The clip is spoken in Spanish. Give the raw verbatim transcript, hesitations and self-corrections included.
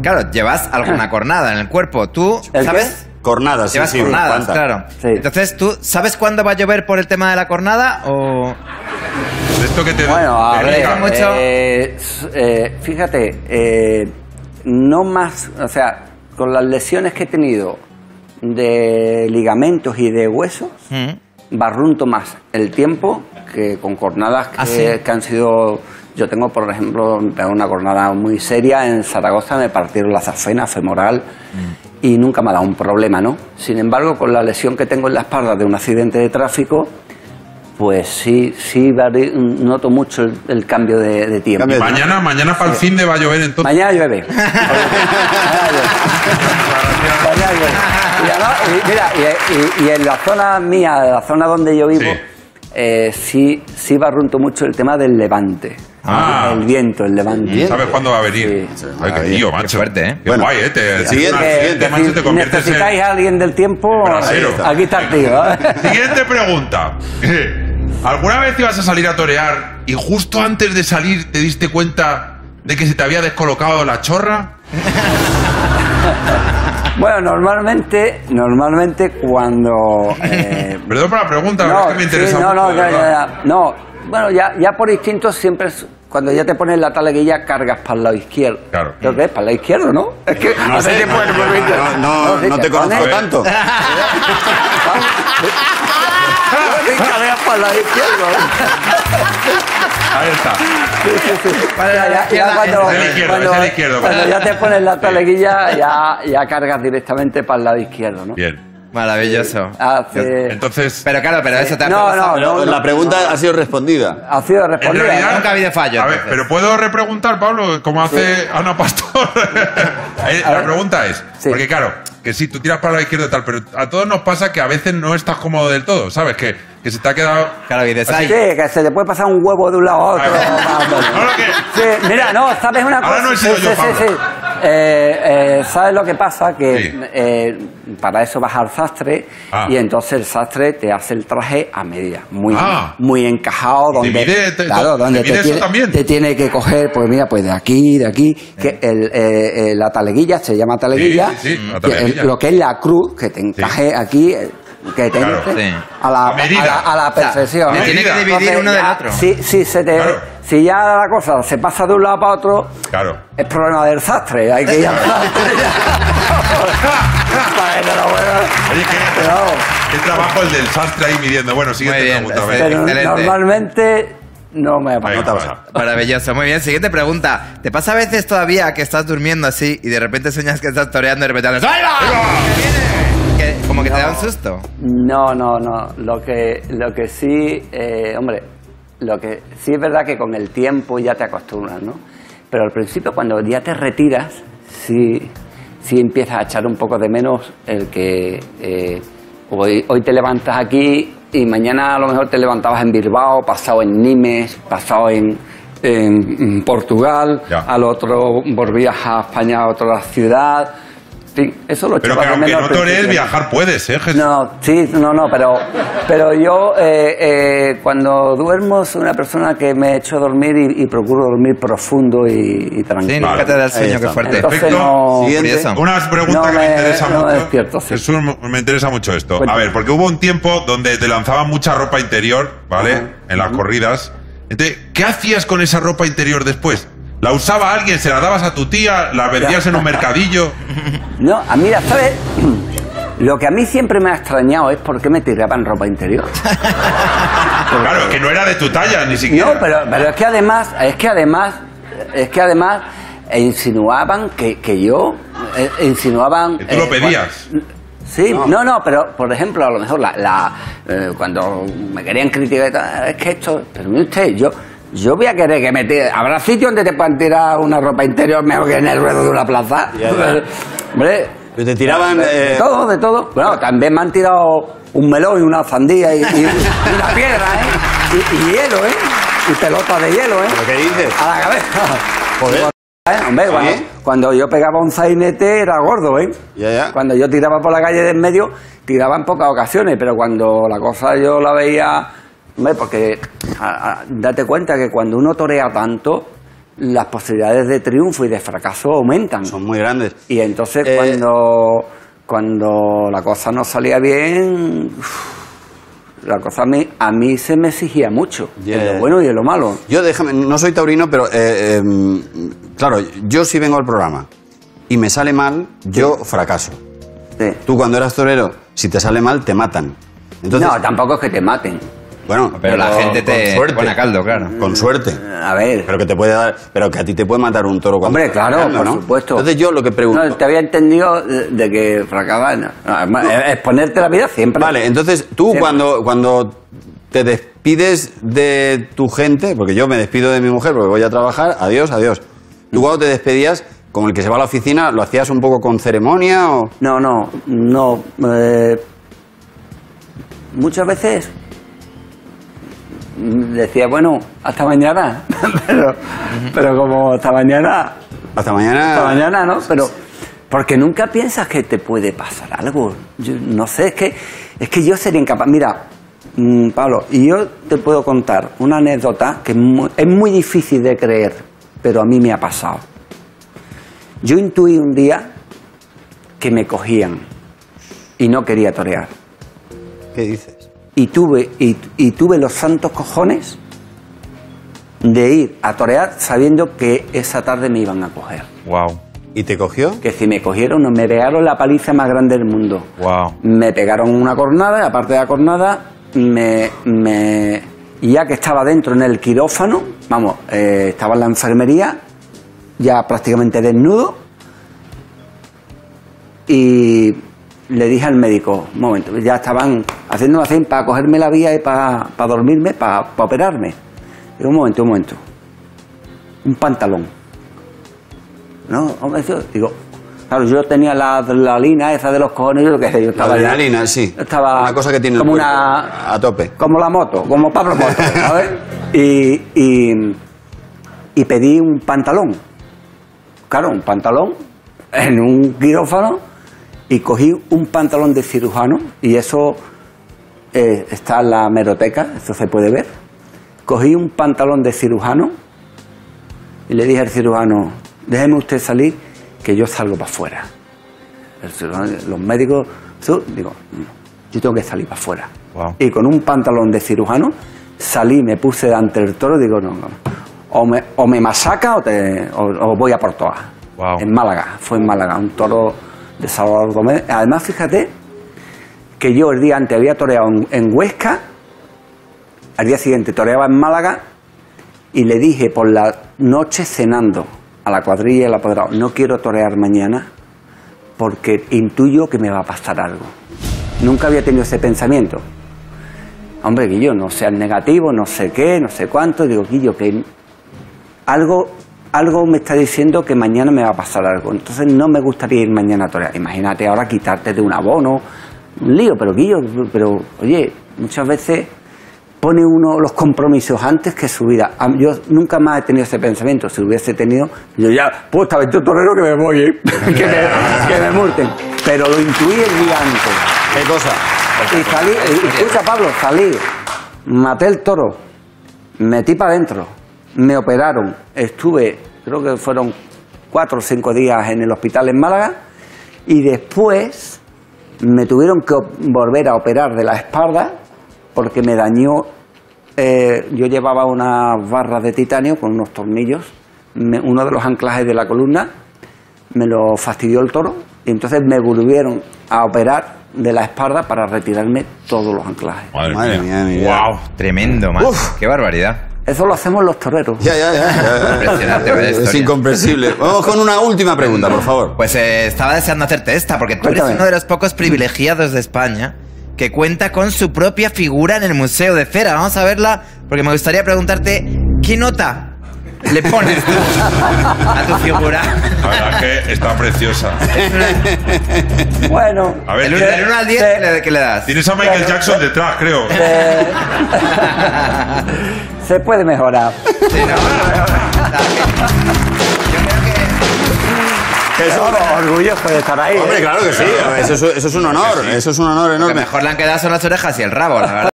claro, llevas alguna cornada en el cuerpo. ¿Tú sabes? ¿Qué? Cornadas, sí, llevas sí. cornadas, ¿Cuántas? claro. Sí. Entonces, ¿tú sabes cuándo va a llover por el tema de la cornada o...? Esto que te Bueno, a te ver, diga. mucho? eh, eh, fíjate, eh, no más, o sea, con las lesiones que he tenido de ligamentos y de huesos, Mm. barrunto más el tiempo que con cornadas que, ¿Ah, sí? que han sido... Yo tengo, por ejemplo, una cornada muy seria en Zaragoza, me partieron la zafena femoral Mm. y nunca me ha dado un problema, ¿no? Sin embargo, con la lesión que tengo en la espalda de un accidente de tráfico, pues sí, sí vari- noto mucho el, el cambio de, de tiempo. Cambio de- Mañana, mañana para el fin de va a llover entonces. Mañana llueve. Mañana llueve. Mañana llueve. Y, además, y mira, y, y- y en la zona mía, la zona donde yo vivo, Sí. eh, sí, sí barrunto mucho el tema del levante. Ah. El viento, el levante. ¿Sabes cuándo va a venir? Sí. Ay, qué tío, macho. Qué suerte, ¿eh? Qué Bueno, guay, ¿eh? Te, siguiente, te- siguiente, te- macho, te Si conviertes en... necesitáis a alguien del tiempo, Brasero. aquí está el tío. ¿eh? Siguiente pregunta. ¿Alguna vez ibas a salir a torear y justo antes de salir te diste cuenta de que se te había descolocado la chorra? Bueno, normalmente, normalmente cuando... eh, Perdón por la pregunta, pero es que me sí, interesa no, mucho, no, de ya, verdad. ya, ya. No, bueno, ya, ya por instinto siempre es- cuando ya te pones la taleguilla cargas para el lado izquierdo. Claro. ¿Lo que es? Para el lado izquierdo, ¿no? Es que No hace sé, tiempo que no, no me viste. no, no, sí, no te conozco pones- tanto. Sí, cargas para el lado izquierdo. Ahí está. Sí, sí, sí. Para Ya, la ya, ya izquierda, cuando, es el izquierdo, cuando- es el izquierdo. cuando ya te pones la taleguilla, ya, ya cargas directamente para el lado izquierdo, ¿no? Bien. Maravilloso. Hace- Entonces, Pero claro, pero eso te ha No, pasado. no, Pero la pregunta ha sido respondida. Ha sido en respondida. realidad... Nunca ha habido fallo, A ver, entonces. pero ¿puedo repreguntar, Pablo, como hace Ana Pastor? Eh, A la ver. pregunta es, Sí. porque claro, que sí, tú tiras para la izquierda y tal, pero a todos nos pasa que a veces no estás cómodo del todo, ¿sabes? Que, que se te ha quedado... Claro, y dices, así. ay, Sí, que se te puede pasar un huevo de un lado a otro. Ahí va. más o menos. Ahora que- Sí, mira, no, ¿sabes una Ahora cosa? no he sido sí, yo, sí, Pablo. sí, sí. Eh, eh, ¿Sabes lo que pasa? Que Sí. eh, para eso vas al sastre Ah. y entonces el sastre te hace el traje a medida, muy, Ah. muy encajado. ¿Te Donde, mide- te- claro, te donde mide te, eso tiene, también? te tiene que coger, pues mira, pues de aquí, de aquí, que el, eh, eh, la taleguilla se llama taleguilla, Sí, sí, sí, la que el- taleguilla. lo que es la cruz, que te encaje aquí, eh, que te Claro. entre Sí. a, la, A medida. a la- a la O sea, perfección. te ¿no? tiene que Medida. dividir Entonces, uno del ya, otro. Si, si, se te, Claro. si ya la cosa se pasa de un lado para otro, Claro. es problema del sastre. Hay que ir al sastre. Para que te lo vuelva- Oye, qué, Pero, qué trabajo el del sastre ahí midiendo. Bueno, siguiente Muy bien, pregunta. a ver. perfecto. pero Excelente. normalmente no me ha pasado. Venga, No te ha vale. pasado. maravilloso. Muy bien, siguiente pregunta. ¿Te pasa a veces todavía que estás durmiendo así y de repente sueñas que estás toreando y de repente haces, ¡ahí va! ¡Que viene! Que como que te da un susto. No, no, no. Lo que, lo que sí, eh, hombre, lo que sí es verdad que con el tiempo ya te acostumbras, ¿no? Pero al principio, cuando ya te retiras, sí, sí empiezas a echar un poco de menos el que eh, hoy, hoy te levantas aquí y mañana a lo mejor te levantabas en Bilbao, pasado en Nimes, pasado en, en Portugal, Ya. al otro volvías a España, a otra ciudad. En fin, eso lo Pero echaba que de aunque menos no al torees, principio. viajar puedes, ¿eh, Jesús? No, sí, no, no, pero, pero yo eh, eh, cuando duermo soy una persona que me echo a dormir y, y procuro dormir profundo y, y tranquilo. Sí, Vale. nunca te da el Ahí sueño, está. qué fuerte. Entonces Perfecto. no... Siguiente. Curioso. Una pregunta No que me, me- interesa no me mucho. despierto, sí. Jesús, me interesa mucho esto. Cuenta. A ver, porque hubo un tiempo donde te lanzaban mucha ropa interior, ¿vale? Ajá. En las corridas. Entonces, ¿qué hacías con esa ropa interior después? ¿La usaba alguien? ¿Se la dabas a tu tía? ¿La vendías en un mercadillo? No, a mí, ¿sabes? Lo que a mí siempre me ha extrañado es por qué me tiraban ropa interior. Claro, es que no era de tu talla, ni siquiera. No, pero, pero es que además, es que además, es que además eh, insinuaban que, que yo, eh, insinuaban... Que tú lo eh, pedías. cuan- Sí, no. no, pero por ejemplo, a lo mejor la, la, eh, cuando me querían criticar, y tal, es que esto, pero mire usted, yo, yo voy a querer que me tire, habrá sitio donde te puedan tirar una ropa interior mejor que en el ruedo de una plaza. Ya, ya. Hombre, Pero te tiraban... de eh, todo, de todo. Bueno, también me han tirado un melón y una sandía y, y- y una piedra, ¿eh? Y, y hielo, ¿eh? Y pelota de hielo, ¿eh? ¿Pero qué dices? A la cabeza. Joder. ¿Eh? Hombre, ¿Sí? cuando, cuando yo pegaba un zainete era gordo, ¿eh? Ya, ya. Cuando yo tiraba por la calle de en medio, tiraba en pocas ocasiones, pero cuando la cosa yo la veía... Hombre, porque a- a- date cuenta que cuando uno torea tanto, las posibilidades de triunfo y de fracaso aumentan. Son muy grandes. Y entonces Eh, cuando, cuando la cosa no salía bien, uf, la cosa a mí, a mí se me exigía mucho, Yeah. en lo bueno y en lo malo. Yo, déjame, no soy taurino, pero eh, eh, claro, yo si vengo al programa y me sale mal, yo fracaso. Sí. Tú cuando eras torero, si te sale mal, te matan. Entonces, No, tampoco es que te maten. bueno, Pero la gente te con suerte, pone a caldo, claro. Con suerte. A ver. Pero que te puede dar, pero que a ti te puede matar un toro cuando Hombre, estás claro, peleando, por ¿no? supuesto. Entonces yo lo que pregunto. No, te había entendido de, de que fracasaba. No, no, es- es ponerte la vida siempre. Vale, entonces tú Siempre. cuando, cuando te despides de tu gente, porque yo me despido de mi mujer porque voy a trabajar, adiós, adiós. Tú cuando te despedías, como el que se va a la oficina, ¿lo hacías un poco con ceremonia o...? No, no, no. eh, muchas veces decía, bueno, hasta mañana. pero, pero como hasta mañana, Hasta mañana. hasta mañana, ¿no? Pero porque nunca piensas que te puede pasar algo. Yo no sé, es que es que yo sería incapaz. Mira, mm, Pablo, y yo te puedo contar una anécdota que es muy, es muy difícil de creer, pero a mí me ha pasado. Yo intuí un día que me cogían y no quería torear. ¿Qué dices? Y tuve, y, y tuve los santos cojones de ir a torear sabiendo que esa tarde me iban a coger. Wow, ¿Y te cogió? Que si me cogieron, no, me pegaron la paliza más grande del mundo. wow. Me pegaron una cornada, y aparte de la cornada, me, me, y ya que estaba dentro en el quirófano, vamos, eh, estaba en la enfermería, ya prácticamente desnudo, y le dije al médico, un momento, ya estaban haciéndome así para cogerme la vía y para, para dormirme, para, para operarme. Digo, un momento, un momento, un pantalón. No, hombre, yo, digo, claro, yo tenía la adrenalina esa de los cojones, yo lo que sé, yo La estaba ya- adrenalina, sí. Estaba Una cosa que tiene el como cuerpo una a tope. como la moto, como Pablo Moto, ¿sabes? Y, y, y pedí un pantalón. Claro, un pantalón en un quirófano y cogí un pantalón de cirujano y eso eh, está en la hemeroteca, eso se puede ver. Cogí un pantalón de cirujano y le dije al cirujano, déjeme usted salir que yo salgo para afuera. El cirujano, los médicos, yo digo, no, yo tengo que salir para afuera. Wow. Y con un pantalón de cirujano salí, me puse delante del toro y digo, no, no, o me, o me masaca o, te, o, o voy a Portoa. Wow. En Málaga, fue en Málaga, un toro de Salvador Domé. Además, fíjate que yo el día antes había toreado en, en Huesca, al día siguiente toreaba en Málaga y le dije por la noche cenando a la cuadrilla y al apoderado, no quiero torear mañana porque intuyo que me va a pasar algo. Nunca había tenido ese pensamiento. Hombre, Guillo, no seas negativo, no sé qué, no sé cuánto. Digo, Guillo, que algo, algo me está diciendo que mañana me va a pasar algo. Entonces no me gustaría ir mañana a torear. Imagínate ahora quitarte de un abono, un lío, pero Guillo, pero oye, muchas veces pone uno los compromisos antes que su vida. A- Yo nunca más he tenido ese pensamiento. Si hubiese tenido, yo ya, pues estaba hecho torero que me voy, ¿eh? que, me, que me multen. Pero lo intuí el día antes. ¿Qué cosa? Y salí, escucha Pablo, salí, maté el toro, metí para adentro, me operaron, estuve, creo que fueron cuatro o cinco días en el hospital en Málaga y después me tuvieron que op- volver a operar de la espalda porque me dañó, eh, yo llevaba unas barras de titanio con unos tornillos, me- uno de los anclajes de la columna me lo fastidió el toro y entonces me volvieron a operar de la espalda para retirarme todos los anclajes. Madre, Madre mía. mía, mi vida. Wow, tremendo, man. Uf. Qué barbaridad. Eso lo hacemos los toreros. Ya, ya, ya. ya. Impresionante, vaya Es historia. incomprensible. Vamos con una última pregunta, por favor. Pues eh, estaba deseando hacerte esta, porque tú eres Cuéntame. uno de los pocos privilegiados de España que cuenta con su propia figura en el Museo de Cera. Vamos a verla, porque me gustaría preguntarte, ¿qué nota le pones tú a tu figura? La verdad es que está preciosa. Bueno, A ver, Del uno ¿qué- del uno al diez, Sí. ¿qué le, qué le das? tienes a Michael Jackson detrás, creo. eh, se puede mejorar. Sí, no, no, no, no. Yo creo que... Eso- Orgulloso de estar ahí. Hombre, ¿eh? claro que sí. Eso es, eso es un honor. Eso es un honor Lo que enorme. mejor le han quedado son las orejas y el rabo, la verdad.